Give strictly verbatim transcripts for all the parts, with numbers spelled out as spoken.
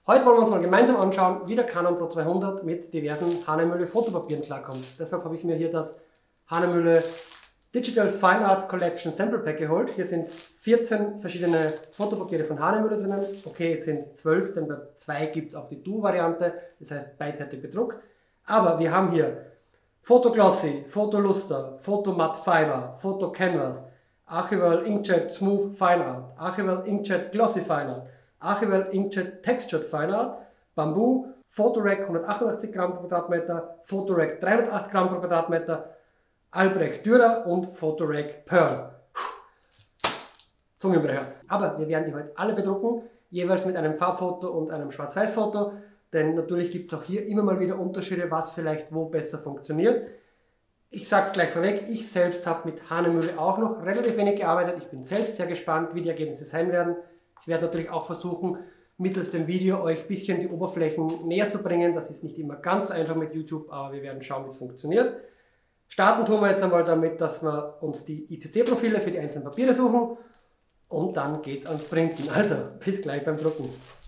Heute wollen wir uns mal gemeinsam anschauen, wie der Canon Pro zweihundert mit diversen Hahnemühle Fotopapieren klarkommt. Deshalb habe ich mir hier das Hahnemühle Digital Fine Art Collection Sample Pack geholt. Hier sind vierzehn verschiedene Fotopapiere von Hahnemühle drinnen. Okay, es sind zwölf, denn bei zwei gibt es auch die Duo-Variante, das heißt beidseitig bedruckt. Aber wir haben hier Photo Glossy, Photo Luster, Photo Matte Fiber, Photo Canvas, Archival Inkjet Smooth Fine Art, Archival Inkjet Glossy Fine Art, Archival Inkjet Textured Fine Art, Bamboo, Photorack hundertachtundachtzig Gramm pro Quadratmeter, Photorack dreihundertacht Gramm pro Quadratmeter, Albrecht Dürer und Photorack Pearl. Zungenbrecher. Aber wir werden die heute alle bedrucken, jeweils mit einem Farbfoto und einem Schwarz-Weiß-Foto, denn natürlich gibt es auch hier immer mal wieder Unterschiede, was vielleicht wo besser funktioniert. Ich sage es gleich vorweg, ich selbst habe mit Hahnemühle auch noch relativ wenig gearbeitet. Ich bin selbst sehr gespannt, wie die Ergebnisse sein werden. Ich werde natürlich auch versuchen, mittels dem Video euch ein bisschen die Oberflächen näher zu bringen. Das ist nicht immer ganz einfach mit YouTube, aber wir werden schauen, wie es funktioniert. Starten tun wir jetzt einmal damit, dass wir uns die I C C-Profile für die einzelnen Papiere suchen und dann geht es ans Printen. Also, bis gleich beim Drucken.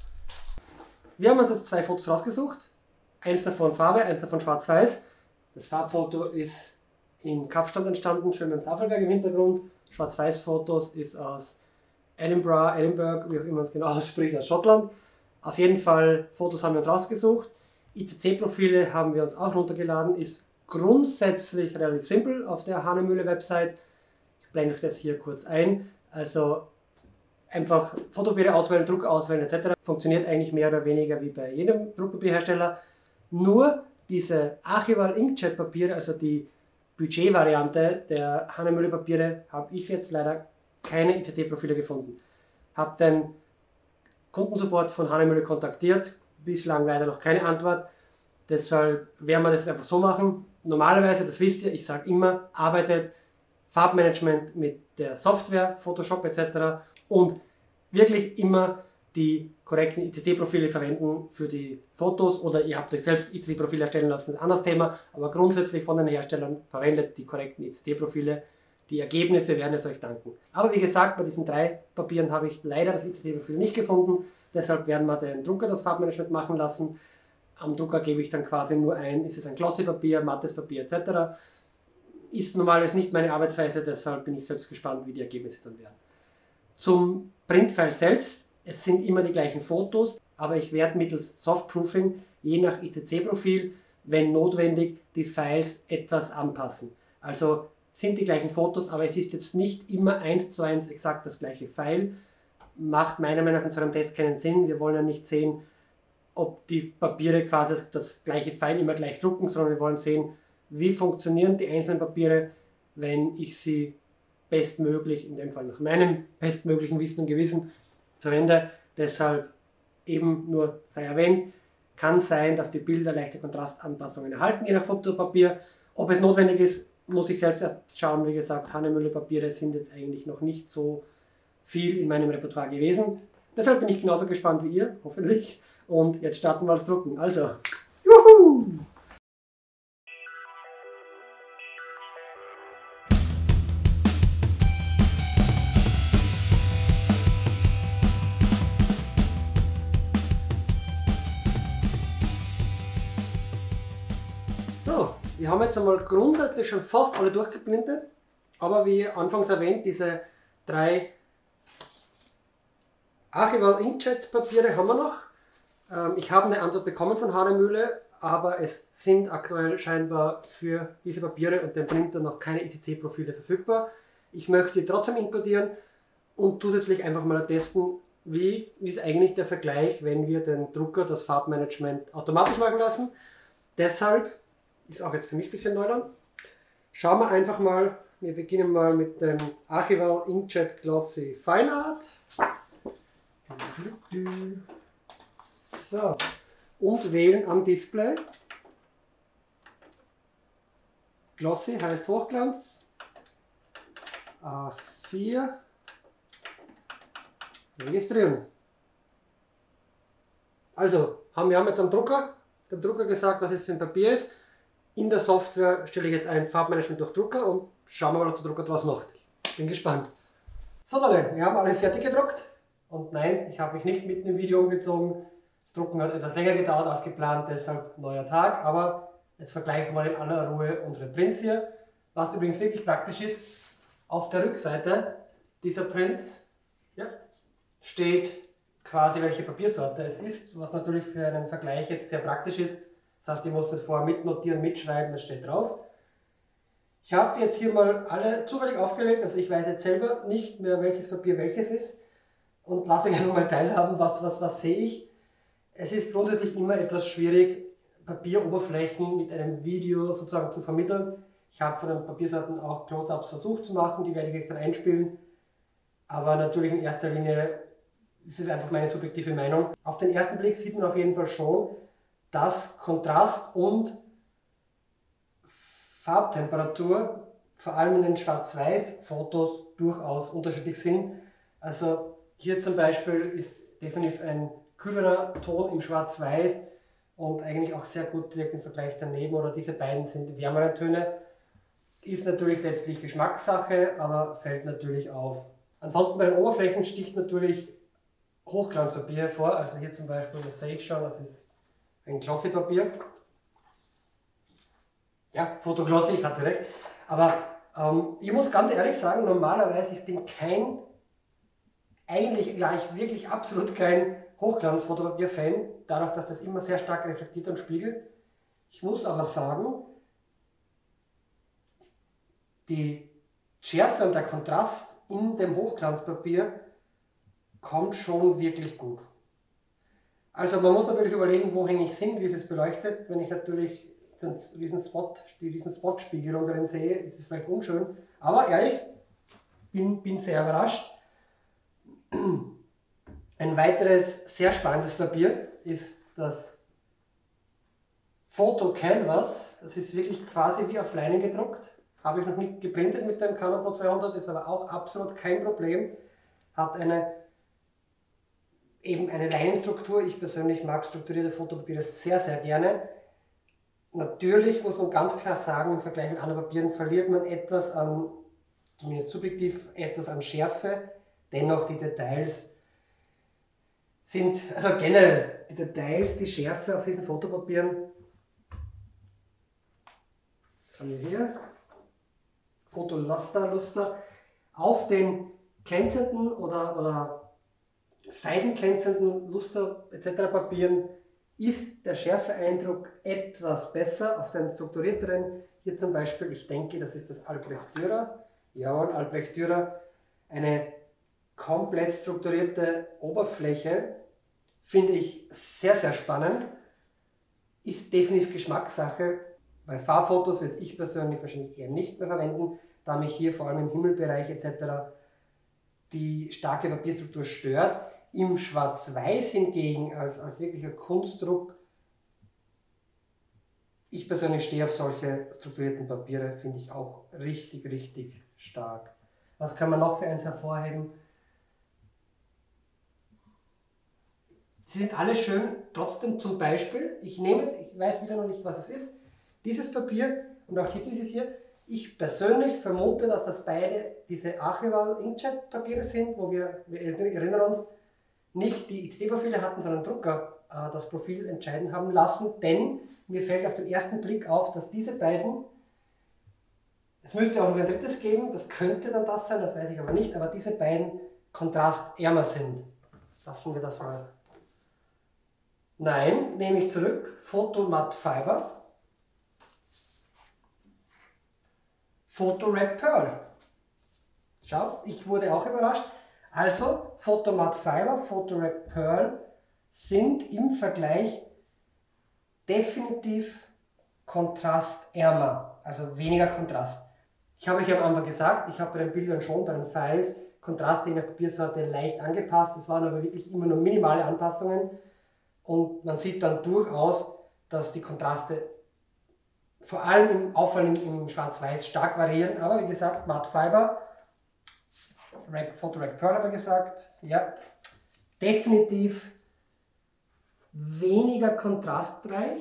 Wir haben uns jetzt zwei Fotos rausgesucht. Eins davon Farbe, eins davon Schwarz-Weiß. Das Farbfoto ist in Kapstadt entstanden, schön mit dem Tafelberg im Hintergrund. Schwarz-Weiß-Fotos ist aus Edinburgh, Edinburgh, wie auch immer man es genau ausspricht, aus Schottland. Auf jeden Fall, Fotos haben wir uns rausgesucht. I C C-Profile haben wir uns auch runtergeladen. Ist grundsätzlich relativ simpel auf der Hahnemühle Website. Ich blende euch das hier kurz ein. Also einfach Fotopapiere auswählen, Druck auswählen et cetera. Funktioniert eigentlich mehr oder weniger wie bei jedem Druckpapierhersteller. Nur diese Archival Inkjet Papiere, also die Budget-Variante der Hahnemühle Papiere, habe ich jetzt leider keine I C C-Profile gefunden. Habe den Kundensupport von Hahnemühle kontaktiert, bislang leider noch keine Antwort. Deshalb werden wir das einfach so machen. Normalerweise, das wisst ihr, ich sage immer, arbeitet Farbmanagement mit der Software, Photoshop et cetera und wirklich immer die korrekten I C C-Profile verwenden für die Fotos oder ihr habt euch selbst I C C-Profile erstellen lassen, das ist ein anderes Thema, aber grundsätzlich von den Herstellern verwendet die korrekten I C C-Profile. Die Ergebnisse werden es euch danken. Aber wie gesagt, bei diesen drei Papieren habe ich leider das I C C-Profil nicht gefunden, deshalb werden wir den Drucker das Farbmanagement machen lassen. Am Drucker gebe ich dann quasi nur ein, ist es ein Glossy-Papier, mattes Papier et cetera. Ist normalerweise nicht meine Arbeitsweise, deshalb bin ich selbst gespannt, wie die Ergebnisse dann werden. Zum Printfile selbst. Es sind immer die gleichen Fotos, aber ich werde mittels Softproofing, je nach I C C-Profil, wenn notwendig, die Files etwas anpassen. Also sind die gleichen Fotos, aber es ist jetzt nicht immer eins zu eins exakt das gleiche File. Macht meiner Meinung nach in so einem Test keinen Sinn. Wir wollen ja nicht sehen, ob die Papiere quasi das gleiche File immer gleich drucken, sondern wir wollen sehen, wie funktionieren die einzelnen Papiere, wenn ich sie bestmöglich, in dem Fall nach meinem bestmöglichen Wissen und Gewissen, verwende. Deshalb eben nur sei erwähnt, kann sein, dass die Bilder leichte Kontrastanpassungen erhalten, je nach Fotopapier. Ob es notwendig ist, muss ich selbst erst schauen. Wie gesagt, Hahnemühle Papiere sind jetzt eigentlich noch nicht so viel in meinem Repertoire gewesen. Deshalb bin ich genauso gespannt wie ihr, hoffentlich. Und jetzt starten wir das Drucken. Also, juhu! So, wir haben jetzt einmal grundsätzlich schon fast alle durchgeblendet, aber wie anfangs erwähnt, diese drei Archival Inkjet Papiere haben wir noch. Ähm, ich habe eine Antwort bekommen von Hahnemühle, aber es sind aktuell scheinbar für diese Papiere und den Printer noch keine I C C-Profile verfügbar. Ich möchte die trotzdem inkludieren und zusätzlich einfach mal testen, wie ist eigentlich der Vergleich, wenn wir den Drucker das Farbmanagement automatisch machen lassen. Deshalb ist auch jetzt für mich ein bisschen Neuland. Schauen wir einfach mal, wir beginnen mal mit dem Archival Inkjet Glossy Fine Art. So, und wählen am Display. Glossy heißt Hochglanz. A vier. Registrieren. Also, haben wir haben jetzt am Drucker, dem Drucker gesagt, was es für ein Papier ist. In der Software stelle ich jetzt ein Farbmanagement durch Drucker und schauen wir mal, was der Drucker daraus macht. Ich bin gespannt. So, dann, wir haben alles fertig gedruckt. Und nein, ich habe mich nicht mitten im Video umgezogen. Drucken hat etwas länger gedauert als geplant, deshalb neuer Tag, aber jetzt vergleichen wir in aller Ruhe unsere Prints hier. Was übrigens wirklich praktisch ist, auf der Rückseite dieser Prints ja, steht quasi, welche Papiersorte es ist, was natürlich für einen Vergleich jetzt sehr praktisch ist. Das heißt, ich muss das vorher mitnotieren, mitschreiben, das steht drauf. Ich habe jetzt hier mal alle zufällig aufgelegt, also ich weiß jetzt selber nicht mehr, welches Papier welches ist und lasse euch einfach mal teilhaben, was, was, was sehe ich. Es ist grundsätzlich immer etwas schwierig, Papieroberflächen mit einem Video sozusagen zu vermitteln. Ich habe von den Papiersorten auch Close-Ups versucht zu machen, die werde ich euch dann einspielen. Aber natürlich in erster Linie ist es einfach meine subjektive Meinung. Auf den ersten Blick sieht man auf jeden Fall schon, dass Kontrast und Farbtemperatur, vor allem in den Schwarz-Weiß-Fotos, durchaus unterschiedlich sind. Also hier zum Beispiel ist definitiv ein kühlerer Ton im Schwarz-Weiß und eigentlich auch sehr gut direkt im Vergleich daneben, oder diese beiden sind wärmere Töne. Ist natürlich letztlich Geschmackssache, aber fällt natürlich auf. Ansonsten bei den Oberflächen sticht natürlich Hochglanzpapier hervor, also hier zum Beispiel, das sehe ich schon, das ist ein Glossy-Papier. Ja, Fotoglossy, ich hatte recht. Aber ähm, ich muss ganz ehrlich sagen, normalerweise ich bin kein, eigentlich gleich wirklich absolut kein Hochglanzfotopapier-Fan, dadurch, dass das immer sehr stark reflektiert und spiegelt. Ich muss aber sagen, die Schärfe und der Kontrast in dem Hochglanzpapier kommt schon wirklich gut. Also man muss natürlich überlegen, wo hänge ich es hin, wie ist es beleuchtet. Wenn ich natürlich diesen Spot, die diesen Spotspiegelung drin sehe, ist es vielleicht unschön. Aber ehrlich, bin, bin sehr überrascht. Ein weiteres sehr spannendes Papier ist das Photo Canvas. Das ist wirklich quasi wie auf Leinen gedruckt. Habe ich noch nicht geprintet mit dem Canon Pro zweihundert, ist aber auch absolut kein Problem. Hat eine, eben eine Leinenstruktur. Ich persönlich mag strukturierte Fotopapiere sehr, sehr gerne. Natürlich muss man ganz klar sagen, im Vergleich mit anderen Papieren verliert man etwas an, zumindest subjektiv, etwas an Schärfe. Dennoch die Details sind, also generell die Details, die Schärfe auf diesen Fotopapieren. Das haben wir hier. Fotoluster, Luster. Auf den glänzenden oder, oder seidenglänzenden Luster et cetera Papieren ist der Schärfeeindruck etwas besser. Auf den strukturierteren, hier zum Beispiel, ich denke, das ist das Albrecht Dürer. Jawohl, Albrecht Dürer. Eine komplett strukturierte Oberfläche, finde ich sehr, sehr spannend. Ist definitiv Geschmackssache. Bei Farbfotos würde ich persönlich wahrscheinlich eher nicht mehr verwenden, da mich hier vor allem im Himmelbereich et cetera die starke Papierstruktur stört. Im Schwarz-Weiß hingegen, als, als wirklicher Kunstdruck, ich persönlich stehe auf solche strukturierten Papiere, finde ich auch richtig, richtig stark. Was kann man noch für eins hervorheben? Sie sind alle schön, trotzdem zum Beispiel, ich nehme es, ich weiß wieder noch nicht, was es ist, dieses Papier und auch jetzt ist es hier. Ich persönlich vermute, dass das beide diese Archival Inkjet Papiere sind, wo wir, wir erinnern uns, nicht die X D-Profile hatten, sondern Drucker äh, das Profil entscheiden haben lassen, denn mir fällt auf den ersten Blick auf, dass diese beiden, es müsste auch noch ein drittes geben, das könnte dann das sein, das weiß ich aber nicht, aber diese beiden kontrastärmer sind. Lassen wir das mal. Nein, nehme ich zurück, Photo Matte Fiber. Photo Red Pearl. Schaut, ich wurde auch überrascht. Also, Photo Matte Fiber, Photo Red Pearl sind im Vergleich definitiv kontrastärmer, also weniger Kontrast. Ich habe euch am Anfang gesagt, ich habe bei den Bildern schon, bei den Files, Kontraste in der Papiersorte leicht angepasst. Das waren aber wirklich immer nur minimale Anpassungen und man sieht dann durchaus, dass die Kontraste vor allem im Auffallen im Schwarz-Weiß stark variieren, aber wie gesagt, Matte Fiber, Photo Red Pearl haben wir gesagt, ja, definitiv weniger kontrastreich.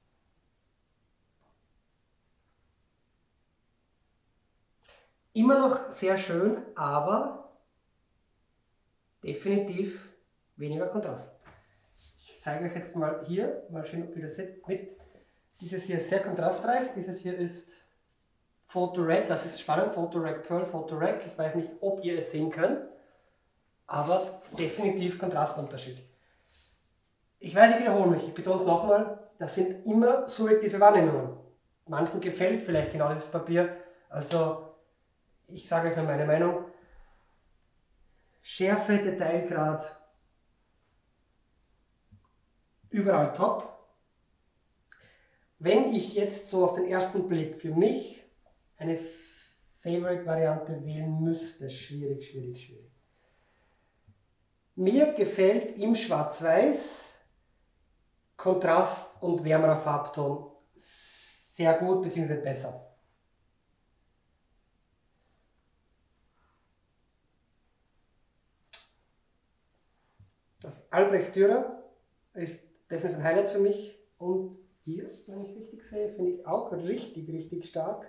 Immer noch sehr schön, aber definitiv weniger Kontrast. Ich Ich zeige euch jetzt mal hier, mal schauen, ob ihr das seht, mit. Dieses hier ist sehr kontrastreich, dieses hier ist Photo Red, das ist spannend, Photo Red Pearl, Photo Red. Ich weiß nicht, ob ihr es sehen könnt, aber definitiv Kontrastunterschied. Ich weiß, ich wiederhole mich, ich betone es nochmal, das sind immer subjektive Wahrnehmungen. Manchen gefällt vielleicht genau dieses Papier, also ich sage euch nur meine Meinung. Schärfe, Detailgrad, überall top. Wenn ich jetzt so auf den ersten Blick für mich eine Favorite-Variante wählen müsste, schwierig, schwierig, schwierig. Mir gefällt im Schwarz-Weiß Kontrast und wärmerer Farbton sehr gut bzw. besser. Das Albrecht Dürer ist definitiv ein Highlight für mich und hier, wenn ich richtig sehe, finde ich auch richtig, richtig stark.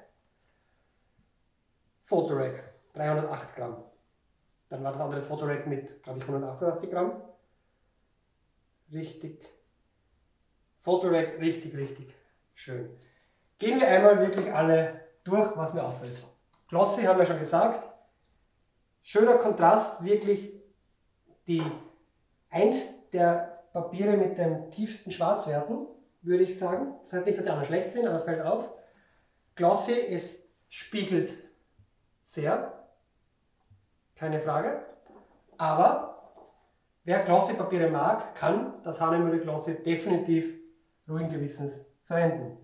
Photorec, dreihundertacht Gramm. Dann war das andere Photorec mit, glaube ich, hundertachtundachtzig Gramm. Richtig. Photorec, richtig, richtig schön. Gehen wir einmal wirklich alle durch, was mir auffällt. Glossy haben wir schon gesagt. Schöner Kontrast, wirklich die eins der Papiere mit den tiefsten Schwarzwerten, würde ich sagen. Das heißt nicht, dass die anderen schlecht sind, aber fällt auf. Glossy, es spiegelt sehr, keine Frage. Aber wer Glossy-Papiere mag, kann das Hahnemühle Glossy definitiv ruhigen Gewissens verwenden.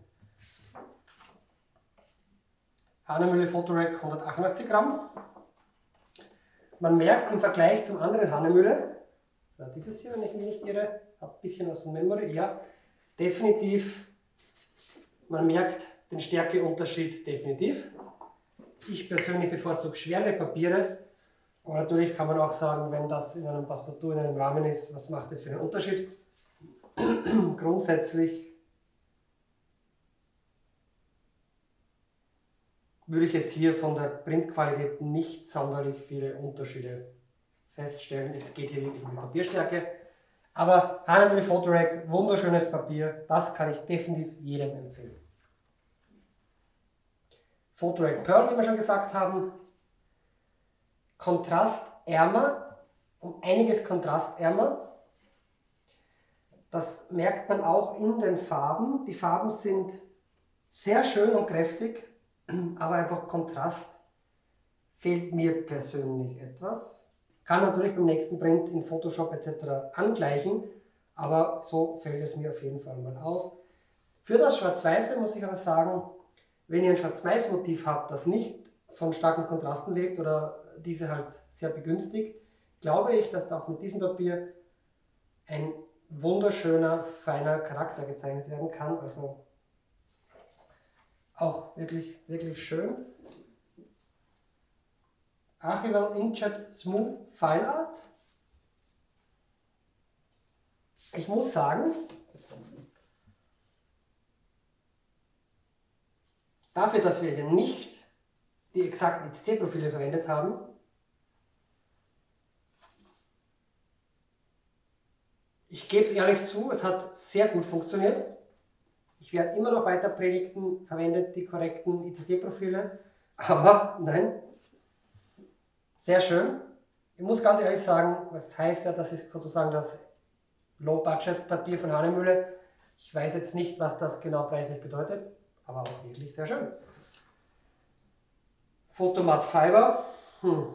Hahnemühle Photorec hundertachtundachtzig Gramm. Man merkt im Vergleich zum anderen Hahnemühle, dieses hier, wenn ich mich nicht irre, habe ein bisschen was von Memory, ja, definitiv, man merkt den Stärkeunterschied definitiv. Ich persönlich bevorzuge schwere Papiere, aber natürlich kann man auch sagen, wenn das in einem Passepartout, in einem Rahmen ist, was macht das für einen Unterschied? Grundsätzlich würde ich jetzt hier von der Printqualität nicht sonderlich viele Unterschiede feststellen. Es geht hier wirklich um die Papierstärke. Aber Hahnemühle Photorec, wunderschönes Papier, das kann ich definitiv jedem empfehlen. Photorec Pearl, wie wir schon gesagt haben, kontrastärmer, um einiges kontrastärmer. Das merkt man auch in den Farben. Die Farben sind sehr schön und kräftig, aber einfach Kontrast fehlt mir persönlich etwas. Kann natürlich beim nächsten Print in Photoshop et cetera angleichen, aber so fällt es mir auf jeden Fall mal auf. Für das Schwarz-Weiße muss ich aber sagen, wenn ihr ein Schwarz-Weiß-Motiv habt, das nicht von starken Kontrasten lebt oder diese halt sehr begünstigt, glaube ich, dass auch mit diesem Papier ein wunderschöner, feiner Charakter gezeichnet werden kann. Also auch wirklich, wirklich schön. Archival Inkjet Smooth Fine Art. Ich muss sagen, dafür, dass wir hier nicht die exakten I C C-Profile verwendet haben, ich gebe es ehrlich zu, es hat sehr gut funktioniert. Ich werde immer noch weiter predigen, verwendet die korrekten I C C-Profile, aber nein, sehr schön. Ich muss ganz ehrlich sagen, was heißt ja, das ist sozusagen das Low-Budget-Papier von Hahnemühle. Ich weiß jetzt nicht, was das genau preislich bedeutet, aber auch wirklich sehr schön. Photomat Fiber. Hm.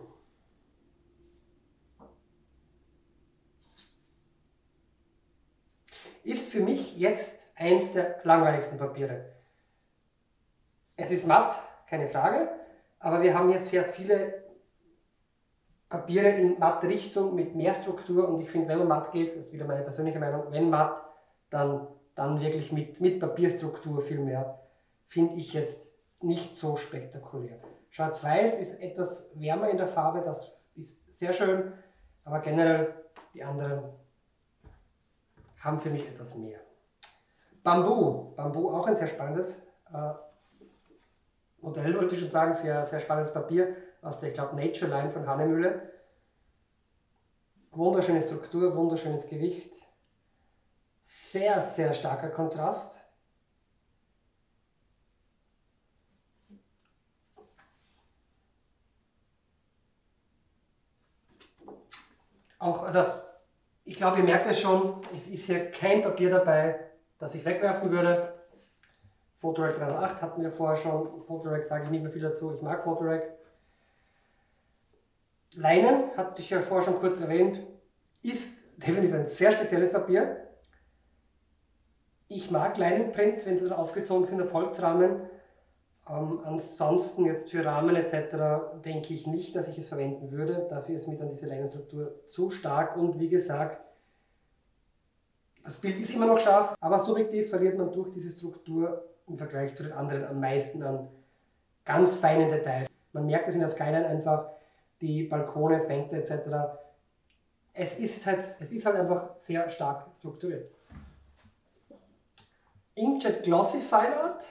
Ist für mich jetzt eins der langweiligsten Papiere. Es ist matt, keine Frage, aber wir haben jetzt sehr viele Papiere in matt Richtung mit mehr Struktur und ich finde, wenn man matt geht, das ist wieder meine persönliche Meinung, wenn matt, dann, dann wirklich mit, mit Papierstruktur viel mehr, finde ich jetzt nicht so spektakulär. Schwarz-Weiß ist etwas wärmer in der Farbe, das ist sehr schön, aber generell die anderen haben für mich etwas mehr. Bambu, Bambu auch ein sehr spannendes äh, Modell, wollte ich schon sagen, für, für spannendes Papier aus der, ich glaube, Nature Line von Hahnemühle. Wunderschöne Struktur, wunderschönes Gewicht. sehr, sehr starker Kontrast. Auch, also ich glaube, ihr merkt es schon, es ist hier kein Papier dabei, das ich wegwerfen würde. Photorec dreihundertacht hatten wir vorher schon. Photorec sage ich nicht mehr viel dazu, ich mag Photorec. Leinen, hatte ich ja vorher schon kurz erwähnt, ist definitiv ein sehr spezielles Papier. Ich mag Leinenprints, wenn sie aufgezogen sind auf Holzrahmen. Ähm, ansonsten jetzt für Rahmen et cetera denke ich nicht, dass ich es verwenden würde. Dafür ist mir dann diese Leinenstruktur zu stark und wie gesagt, das Bild ist immer noch scharf, aber subjektiv verliert man durch diese Struktur im Vergleich zu den anderen am meisten an ganz feinen Details. Man merkt es in der Skyline einfach, die Balkone, Fenster et cetera. Es ist halt, es ist halt einfach sehr stark strukturiert. Inkjet Glossy Fine Art.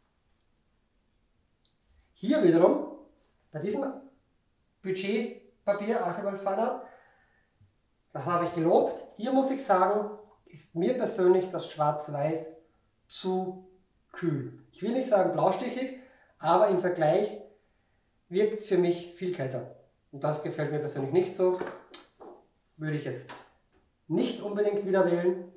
Hier wiederum, bei diesem Budgetpapier, Archibald Fine Art, das habe ich gelobt. Hier muss ich sagen, ist mir persönlich das Schwarz-Weiß zu kühl. Ich will nicht sagen blaustichig, aber im Vergleich wirkt es für mich viel kälter. Und das gefällt mir persönlich nicht so. Würde ich jetzt nicht unbedingt wieder wählen.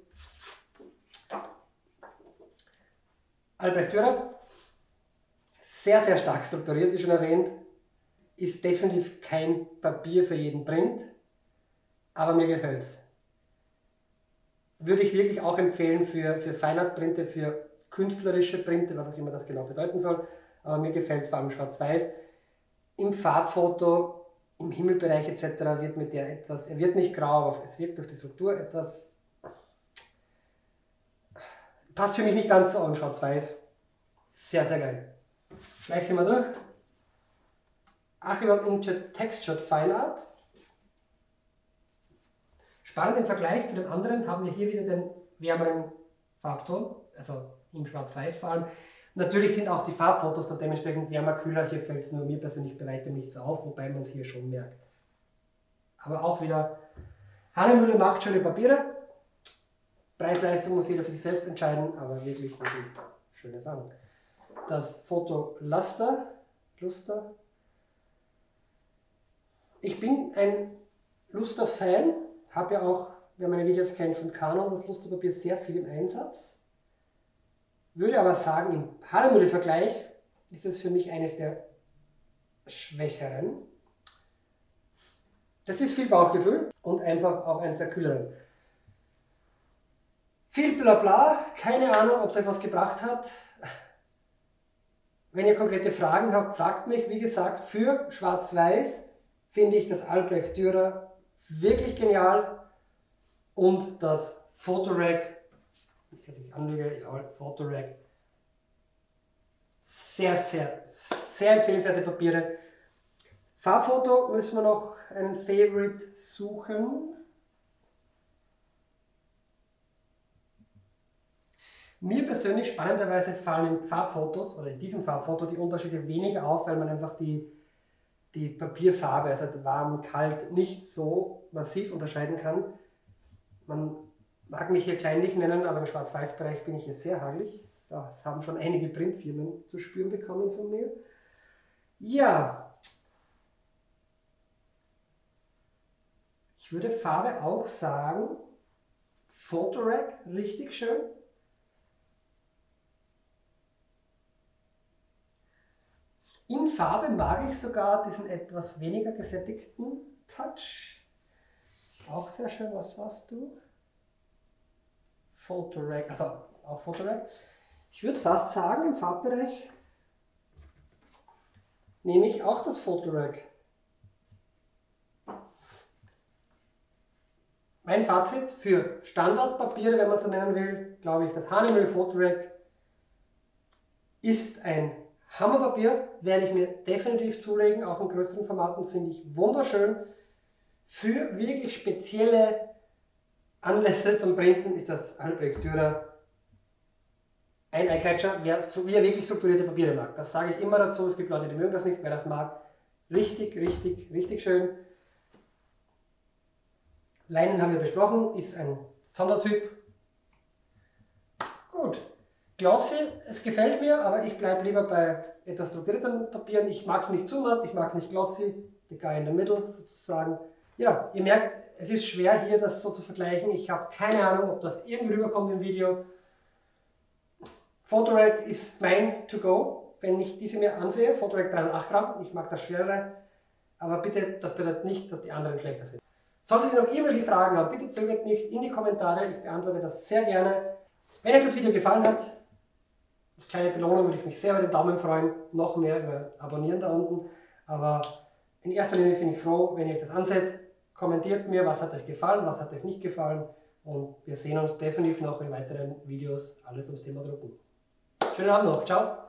Albrecht Dürer, sehr, sehr stark strukturiert, wie schon erwähnt, ist definitiv kein Papier für jeden Print, aber mir gefällt es. Würde ich wirklich auch empfehlen für, für Feinart-Printe, für künstlerische Printe, was auch immer das genau bedeuten soll, aber mir gefällt es vor allem schwarz-weiß. Im Farbfoto, im Himmelbereich et cetera wird mit der etwas, er wird nicht grau, aber es wird durch die Struktur etwas, passt für mich nicht ganz so an schwarz-weiß. Sehr, sehr geil. Gleich sind wir durch. Archibald Inkjet Textured Fine Art. Spannend im Vergleich zu dem anderen haben wir hier wieder den wärmeren Farbton, also im Schwarz-Weiß vor allem. Natürlich sind auch die Farbfotos dann dementsprechend wärmer, kühler. Hier fällt es nur mir persönlich bei weitem nicht so auf, wobei man es hier schon merkt. Aber auch wieder, Hahnemühle macht schöne Papiere. Preis-Leistung muss jeder für sich selbst entscheiden, aber wirklich, wirklich schöne Sachen. Das Foto Luster, Luster. Ich bin ein Luster-Fan, habe ja auch, wer meine Videos kennt von Canon, das Lusterpapier sehr viel im Einsatz. Würde aber sagen, im Hahnemühle-Vergleich ist es für mich eines der schwächeren. Das ist viel Bauchgefühl und einfach auch eines der kühleren. Viel Blabla, keine Ahnung, ob es etwas gebracht hat. Wenn ihr konkrete Fragen habt, fragt mich. Wie gesagt, für Schwarz-Weiß finde ich das Albrecht Dürer wirklich genial und das Photorec, nicht dass ich anlüge, ja, Photorec, sehr, sehr, sehr empfehlenswerte Papiere. Farbfoto müssen wir noch einen Favorite suchen. Mir persönlich spannenderweise fallen in Farbfotos oder in diesem Farbfoto die Unterschiede weniger auf, weil man einfach die, die Papierfarbe, also warm, kalt, nicht so massiv unterscheiden kann. Man mag mich hier kleinlich nennen, aber im Schwarz-Weiß-Bereich bin ich hier sehr hagelig. Da haben schon einige Printfirmen zu spüren bekommen von mir. Ja, ich würde Farbe auch sagen, Photorec, richtig schön. In Farbe mag ich sogar diesen etwas weniger gesättigten Touch. Auch sehr schön, was warst du? Photorec, also auch Photorec. Ich würde fast sagen, im Farbbereich nehme ich auch das Photorec. Mein Fazit für Standardpapiere, wenn man so nennen will, glaube ich, das Hahnemühle Photorec ist ein Hammerpapier, werde ich mir definitiv zulegen, auch in größeren Formaten, finde ich wunderschön. Für wirklich spezielle Anlässe zum Printen ist das Albrecht Dürer ein Eyecatcher, wer, so, wie er wirklich strukturierte Papiere mag. Das sage ich immer dazu, es gibt Leute, die mögen das nicht, wer das mag. Richtig, richtig, richtig schön. Leinen haben wir besprochen, ist ein Sondertyp. glossy, es gefällt mir, aber ich bleibe lieber bei etwas strukturierteren Papieren. Ich mag es nicht zu matt, ich mag es nicht glossy, the guy in the middle sozusagen. Ja, ihr merkt, es ist schwer hier das so zu vergleichen. Ich habe keine Ahnung, ob das irgendwie rüberkommt im Video. Photorag ist mein To-Go, wenn ich diese mir ansehe. Photorag dreihundertacht Gramm, ich mag das schwerere. Aber bitte, das bedeutet nicht, dass die anderen schlechter sind. Solltet ihr noch irgendwelche Fragen haben, bitte zögert nicht in die Kommentare. Ich beantworte das sehr gerne. Wenn euch das Video gefallen hat, als kleine Belohnung würde ich mich sehr über den Daumen freuen. Noch mehr über Abonnieren da unten. Aber in erster Linie bin ich froh, wenn ihr euch das anseht. Kommentiert mir, was hat euch gefallen, was hat euch nicht gefallen. Und wir sehen uns definitiv noch in weiteren Videos. Alles ums Thema Drucken. Schönen Abend noch. Ciao.